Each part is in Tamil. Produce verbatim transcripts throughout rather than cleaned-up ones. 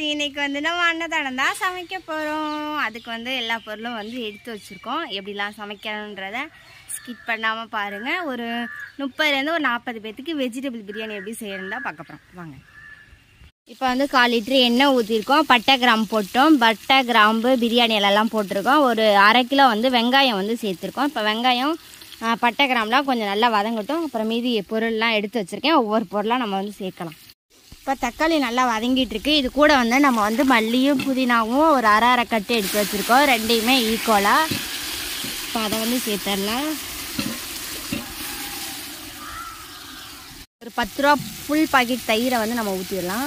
இன்னைக்கு வந்து நம்ம அன்னதானம் தான் சமைக்க போகிறோம். அதுக்கு வந்து எல்லா பொருளும் வந்து எடுத்து வச்சுருக்கோம். எப்படிலாம் சமைக்கணுன்றத ஸ்கிப் பண்ணாமல் பாருங்கள். ஒரு முப்பதுலேருந்து ஒரு நாற்பது பேர்த்துக்கு வெஜிடபிள் பிரியாணி எப்படி செய்யணுன்னு தான் பார்க்க போகிறோம். வாங்க. இப்போ வந்து கால் லிட்ரு எண்ணெய் ஊற்றிருக்கோம். பட்டை கிராம்பு போட்டோம். பட்டை கிராம்பு பிரியாணி எல்லாம் போட்டிருக்கோம். ஒரு அரை கிலோ வந்து வெங்காயம் வந்து சேர்த்துருக்கோம். இப்போ வெங்காயம் பட்டை கிராம்புலாம் கொஞ்சம் நல்லா வதங்கட்டும். அப்புறம் மீதி பொருள்லாம் எடுத்து வச்சுருக்கேன். ஒவ்வொரு பொருளாக நம்ம வந்து சேர்க்கலாம். இப்போ தக்காளி நல்லா வதங்கிட்டு இருக்கு. இது கூட வந்து நம்ம வந்து மல்லியும் புதினாவும் ஒரு அரை அரை கட்டு எடுத்து வச்சுருக்கோம். ரெண்டையுமே ஈக்குவலாக. இப்போ அதை வந்து சேர்த்துடலாம். ஒரு பத்து ரூபா ஃபுல் பாக்கெட் தயிரை வந்து நம்ம ஊற்றிடலாம்.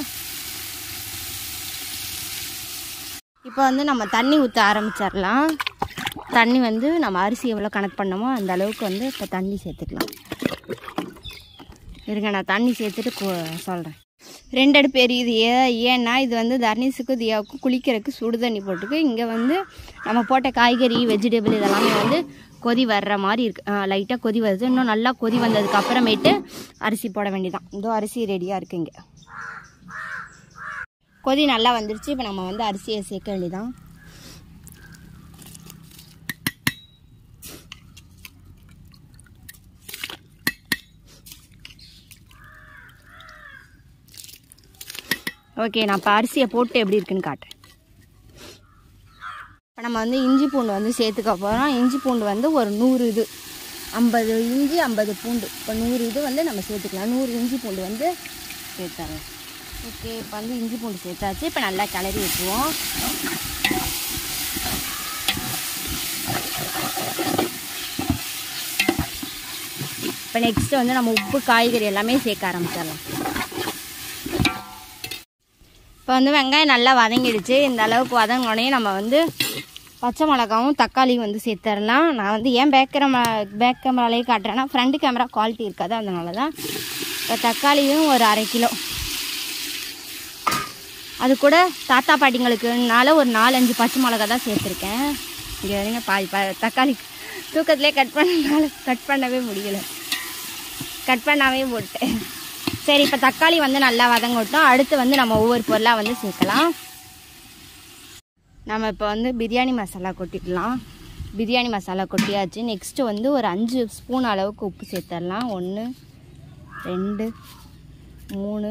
இப்போ வந்து நம்ம தண்ணி ஊற்ற ஆரம்பிச்சிடலாம். தண்ணி வந்து நம்ம அரிசி எவ்வளோ கணக்கு பண்ணோமோ அந்த அளவுக்கு வந்து இப்போ தண்ணி சேர்த்துக்கலாம். இருங்க, நான் தண்ணி சேர்த்துட்டு சொல்கிறேன். ரெண்டு அடுப்பு எரியுது. ஏ ஏன்னா இது வந்து தர்ணீஸுக்கும் தியாவுக்கும் குளிக்கிறதுக்கு சுடு தண்ணி போட்டுருக்கு. இங்கே வந்து நம்ம போட்ட காய்கறி வெஜிடபிள் இதெல்லாமே வந்து கொதி வர்ற மாதிரி இருக்குது. லைட்டாக கொதி வருது. இன்னும் நல்லா கொதி வந்ததுக்கு அப்புறமேட்டு அரிசி போட வேண்டியதான். இதோ அரிசி ரெடியாக இருக்குது. இங்கே கொதி நல்லா வந்துருச்சு. இப்போ நம்ம வந்து அரிசியை சேர்க்க வேண்டியதான். ஓகே, நான் இப்போ அரிசியை போட்டு எப்படி இருக்குன்னு காட்டுறேன். இப்போ நம்ம வந்து இஞ்சி பூண்டு வந்து சேர்த்துக்க போகிறோம். இஞ்சி பூண்டு வந்து ஒரு நூறு இது ஐம்பது இஞ்சி ஐம்பது பூண்டு. இப்போ நூறு இது வந்து நம்ம சேர்த்துக்கலாம். நூறு இஞ்சி பூண்டு வந்து சேர்த்துறோம். ஓகே, இப்போ வந்து இஞ்சி பூண்டு சேர்த்தாச்சு. இப்போ நல்லா கிளறி விட்டுருவோம். இப்போ நெக்ஸ்ட்டு வந்து நம்ம உப்பு காய்கறி எல்லாமே சேர்க்க ஆரம்பிச்சிடலாம். இப்போ வந்து வெங்காயம் நல்லா வதங்கிடுச்சு. இந்த அளவுக்கு வதங்கினோடனே நம்ம வந்து பச்சை மிளகாவும் தக்காளியும் வந்து சேர்த்துடலாம். நான் வந்து ஏன் பேக் கேமரா பேக் கேமராலேயே காட்டுறேன்னா ஃப்ரண்ட் கேமரா குவாலிட்டி இருக்காது, அதனால தான். இப்போ தக்காளியும் ஒரு அரை கிலோ. அது கூட தாத்தா பாட்டிங்களுக்குனால ஒரு நாலஞ்சு பச்சை மிளகா தான் சேர்த்துருக்கேன். இங்கே வரீங்க பாதி பா தக்காளி தூக்கத்துலேயே கட் பண்ணனால கட் பண்ணவே முடியலை. கட் பண்ணாவே போட்டேன். சரி, இப்போ தக்காளி வந்து நல்லா வதங்கட்டும். அடுத்து வந்து நம்ம ஒவ்வொரு பொருளாக வந்து சேர்க்கலாம். நம்ம இப்போ வந்து பிரியாணி மசாலா கொட்டிடலாம். பிரியாணி மசாலா கொட்டியாச்சு. நெக்ஸ்ட்டு வந்து ஒரு அஞ்சு ஸ்பூன் அளவுக்கு உப்பு சேர்த்துடலாம். ஒன்று ரெண்டு மூணு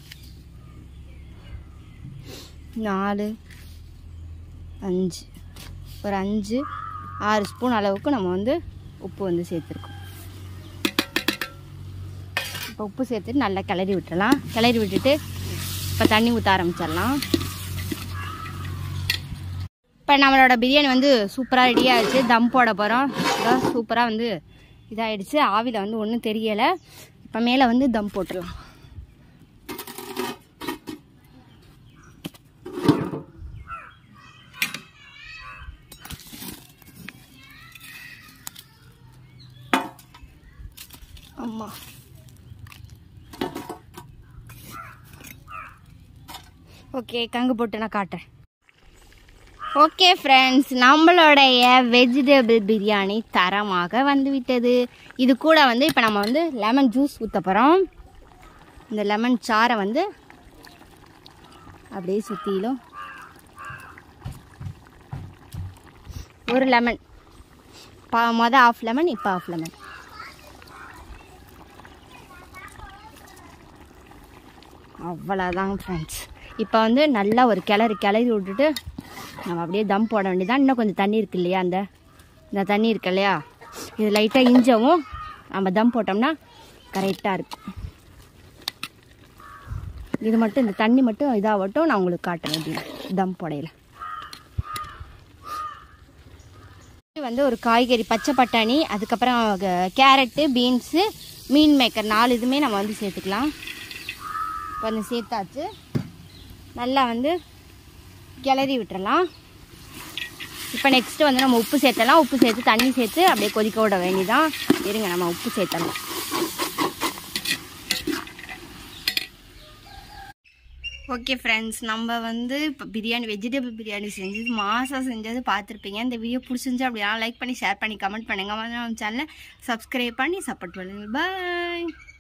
நாலு அஞ்சு ஒரு அஞ்சு ஆறு ஸ்பூன் அளவுக்கு நம்ம வந்து உப்பு வந்து சேர்த்துருக்கோம். இப்போ உப்பு சேர்த்துட்டு நல்லா கிளறி விட்டுடலாம். கிளறி விட்டுட்டு இப்போ தண்ணி ஊற்ற ஆரம்பிச்சிடலாம். இப்போ நம்மளோட பிரியாணி வந்து சூப்பராக ரெடி ஆகிடுச்சு. தம் போட போகிறோம். சூப்பராக வந்து இதாகிடுச்சு. ஆவியில் வந்து ஒன்றும் தெரியலை. இப்போ மேலே வந்து தம் போட்டுடலாம். அம்மா ஓகே, கங்கு போட்டு நான் காட்டுறேன். ஓகே ஃப்ரெண்ட்ஸ், நம்மளுடைய வெஜிடபிள் பிரியாணி தரமாக வந்துவிட்டது. இது கூட வந்து இப்போ நம்ம வந்து லெமன் ஜூஸ் ஊற்ற போகிறோம். இந்த லெமன் சாறை வந்து அப்படியே சுற்றிலும் ஒரு லெமன் பா மொதல் ஆஃப் லெமன், இப்போ ஆஃப் லெமன். அவ்வளோதான் ஃப்ரெண்ட்ஸ். இப்போ வந்து நல்லா ஒரு கிளறி கிளறி விட்டுட்டு நம்ம அப்படியே தம் போட வேண்டியதான். இன்னும் கொஞ்சம் தண்ணி இருக்கு இல்லையா, அந்த இந்த தண்ணி இருக்கு இல்லையா, இது லைட்டாக இஞ்சவும் நம்ம தம் போட்டோம்னா கரெக்டாக இருக்கும். இது மட்டும் இந்த தண்ணி மட்டும் இதாகட்டும், நான் உங்களுக்கு காட்டுறேன் அப்படின்னு தம் போடையில். இது வந்து ஒரு காய்கறி பச்சை பட்டாணி, அதுக்கப்புறம் கேரட்டு, பீன்ஸு, மீன் மேக்கர் நாலு இதுவுமே நம்ம வந்து சேர்த்துக்கலாம். இப்போ வந்து சேர்த்தாச்சு. நல்லா வந்து கிளறி விட்டுறலாம். இப்போ நெக்ஸ்ட்டு வந்து நம்ம உப்பு சேர்த்தலாம். உப்பு சேர்த்து தண்ணி சேர்த்து அப்படியே கொதிக்க விட வேண்டியதான். இருங்க, நம்ம உப்பு சேர்த்தலாம். ஓகே ஃப்ரெண்ட்ஸ், நம்ம வந்து இப்போ பிரியாணி வெஜிடபிள் பிரியாணி செஞ்சது மாதம் செஞ்சது பார்த்துருப்பீங்க. இந்த வீடியோ பிடிச்சிருந்துச்சு அப்படின்னா லைக் பண்ணி ஷேர் பண்ணி கமெண்ட் பண்ணுங்கள். நம்ம சேனலை சப்ஸ்கிரைப் பண்ணி சப்போர்ட் பண்ணுங்கள். பாய்.